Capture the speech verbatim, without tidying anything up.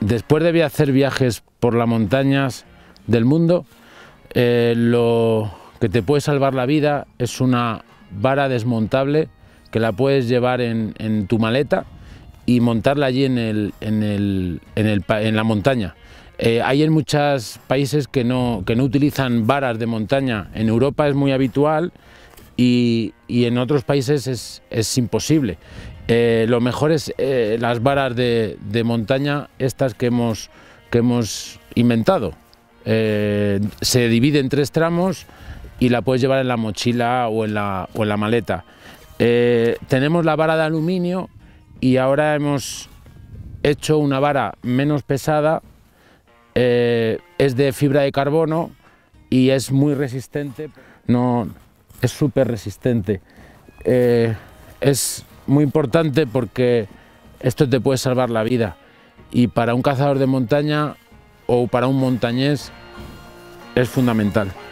Después de hacer viajes por las montañas del mundo, eh, lo que te puede salvar la vida es una vara desmontable que la puedes llevar en, en tu maleta y montarla allí en, el, en, el, en, el, en la montaña. Eh, hay en muchos países que no, que no utilizan varas de montaña. En Europa es muy habitual y, y en otros países es, es imposible. Eh, lo mejor es eh, las varas de, de montaña, estas que hemos, que hemos inventado. Eh, se divide en tres tramos y la puedes llevar en la mochila o en la, o en la maleta. Eh, tenemos la vara de aluminio y ahora hemos hecho una vara menos pesada, eh, es de fibra de carbono y es muy resistente, no, es súper resistente. Eh, es muy importante porque esto te puede salvar la vida y para un cazador de montaña o para un montañés es fundamental.